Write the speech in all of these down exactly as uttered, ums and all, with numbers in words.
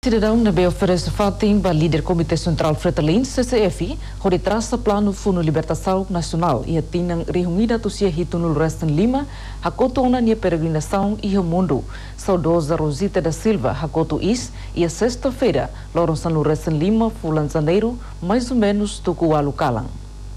Cidadão na B oferece fatim para líder Comitê Central Fretilin, C C F, onde traça plano Fundo Libertação Nacional e atinam reunida tusia hito no Restan Lima, hakoto na nia peregrinação e o mundo. Saudosa Rosita da Silva, hakoto is, e a sexta-feira, Loronsan no Restan Lima, fulan janeiro, mais ou menos tuku alukalang.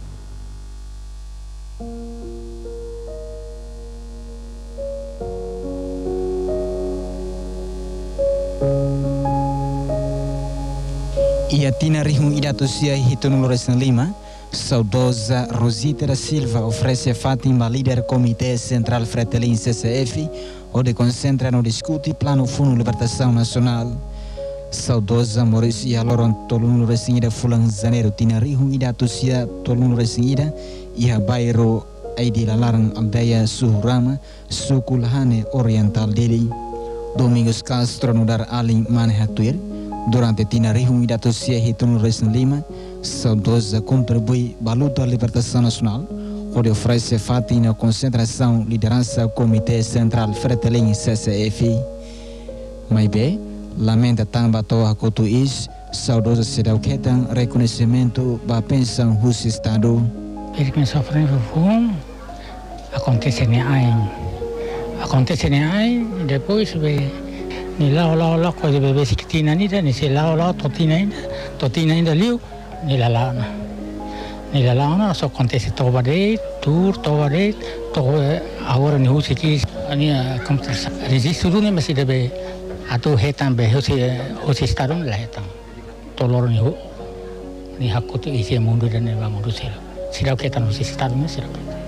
Ia tina rihung ida tusia hito no Restan Lima, saudosa Rosita da Silva oferece fatim a líder Comitê Central Fretilin C C F, onde concentra no discute plano Fundo Libertação Nacional. Saudosa Maurício ia loron tolun resingida fulang janeiro tina rihung ida tusia tolun resingida ia bairro aidi lalarang aldeia Suhurama, suku Lahane Oriental Deli. Domingos Castro nudar aling manehatuir. Durante tina rihung ida tusia hito no Restan Lima, saudosa contribui baluta à libertação nacional, onde oferece fatim na concentração liderança Comitê Central Fretilin C C F. Mas bem, lamenta também toa hakotu is, saudosa sedau ketan reconhecimento ba pensão hus estado. Ele que sofre fum, acontece ne ai, acontece ne ai, depois be ni lao lao lao ko de bebê sikitina ni da ni se lao lao totina ainda totina ainda liu ni la la ni la la na só acontece toba de tour toba de to agora ni usi que ani como registro ni mas deve atu hetan be hosi hosi starun la hetan tolor ni hu ni hakutu isi mundo dan ba mundo sira sira que tan hosi starun sira.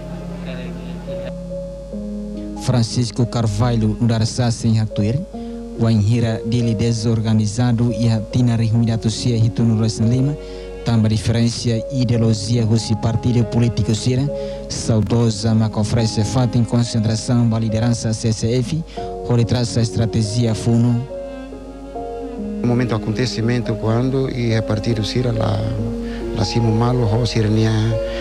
Francisco Carvalho ndarasa sem hatuir Wanhira dele desorganizado e a tina rehunida tusia hito no Restan Lima, também diferença ideologia russo partido político sira, saudosa mas oferece fato em concentração da liderança C C F, onde traça a estratégia funo. No momento do acontecimento quando e a partir do sira lá lá cima malo ho sira nia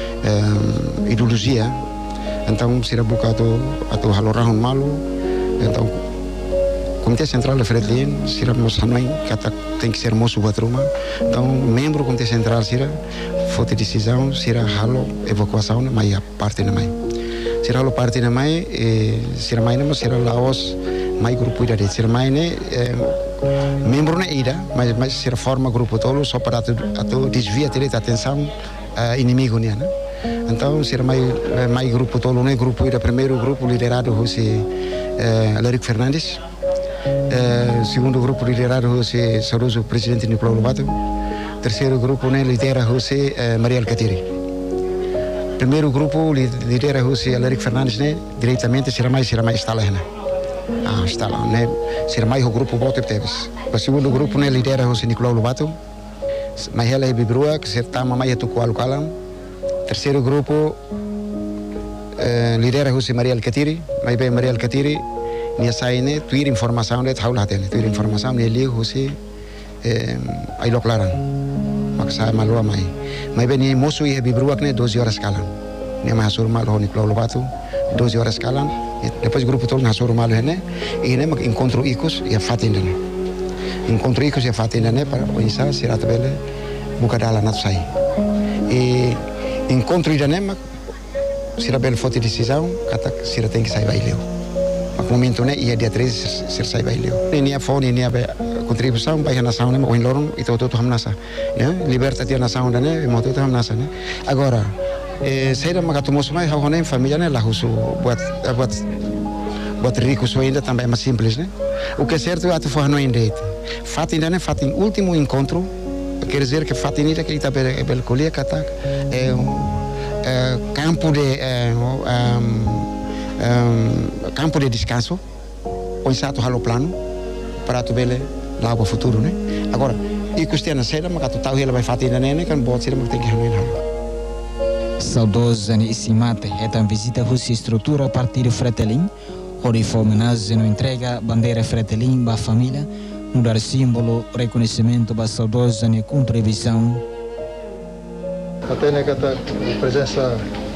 ideologia, então sira bocado atau halorahun malo, então Comitê Central de Fretilin, sira moçanoi, que tem que ser moço buat rumah. Então, membro do Comitê Central sira, foto decisão, sira halo evacuação na mai parte na mai. Sira halo parte na mai, sira mai namo sira laos mai grupo ida de sira mai ne membro na ida, mas mas sira forma grupo tolo só para atu desvia direita atenção inimigo né. Então, sira mai mai grupo tolo né grupo ida primeiro grupo liderado por si Lérico Fernandes. Uh, segundo grupo liderado José Saroso, presidente Nicolau Lobato. Terceiro grupo né, lidera José uh, Maria Alcatiri. Primeiro grupo lidera José Lérico Fernandes, né, diretamente será mais será mais está lá, né? Ah, está lá, né? Será mais o grupo Bote Teves. O segundo grupo né, lidera José Nicolau Lobato. Mas ela é Bibrua, que se tá mamãe tu qual calam. Terceiro grupo uh, lidera José Maria Alcatiri, mas bem Maria Alcatiri. Nia sai ne tuir informação de tahu lah tene tuir informação ne li husi ai loklaran maksa malua mai mai beni mosu ia bibruak ne doze horas kalan ne mahasur mal ho Nicolau Lobato doze horas kalan depois grupo todo mahasur mal ne e ne mak encontro icos ia fatin ne encontro icos ia fatin ne para oisa sirat bele buka dala nat sai e encontro ida ne mak sirat bele foto decisão kata sirat tem que sai vai leu. No momento né ia dia treze ser sai vai leu. Ini a fone ini a contribuição para a nação né, o em lorong itu tudo hamnasa, né? Liberta a nação né, mo tudo hamnasa né. Agora, eh, sei da magato moço mais how né família né lá husu buat buat buat rico so ainda também é mais simples né. O que é certo é que foi no indete. Fato ainda né, fato em último encontro, quer dizer que fato ainda que ele está bel bel colia kata é um campo de um, Um, campo de descanso, o insato halo plano para tu bele lá para o futuro, né? Agora, e custeia na cena, mas tu tahu ele vai fazer ainda né, kan bot cena mas tem que haluin halo. Saudosa ne isimate etan visita husi estrutura partido Fretilin, onde foi homenagem no entrega bandeira Fretilin ba família, no dar símbolo reconhecimento ba saudosa ne contribuição. Até ne kata presença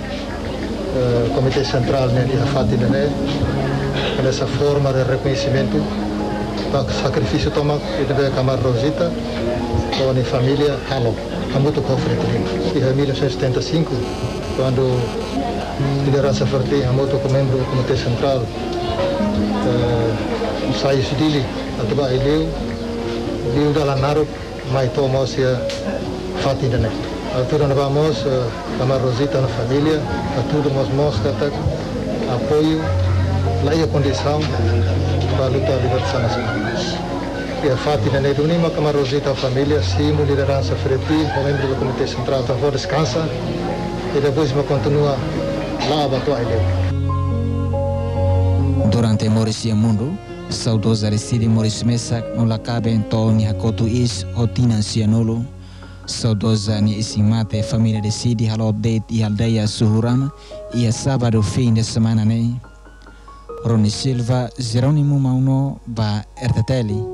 Uh, Comitê Central né, de Fatina né, nessa forma de reconhecimento sacrifício toma e deve Camar Rosita com a família Halo, a muito Fretilin. E em mil novecentos e setenta e cinco, quando a liderança Fretilin, a muito como membro do Comitê Central, uh, sai dele, a tuba eleu, eleu dalam naruk, mai tomos ya Fatih dan ek. Altura na vamos, Camar Rosita na família, a tudo nós mos kata apoio, lá a condição para lutar a libertação nacional. E a Fatih dan ek ini Camar Rosita a família, sim, liderança Fretilin, membro do Comitê Central, então vou descansar e depois me continua lá a batua eleu. Durante Maurício Mundo, saudosa reside Maurício Mesak no lakabe ento ni hakotu is hotina sianolo. Saudosa ni isimate família reside halo update e aldeia Suhurama e a sábado fim de semana ne. Rony Silva, Jerônimo Mauno, ba R T T L.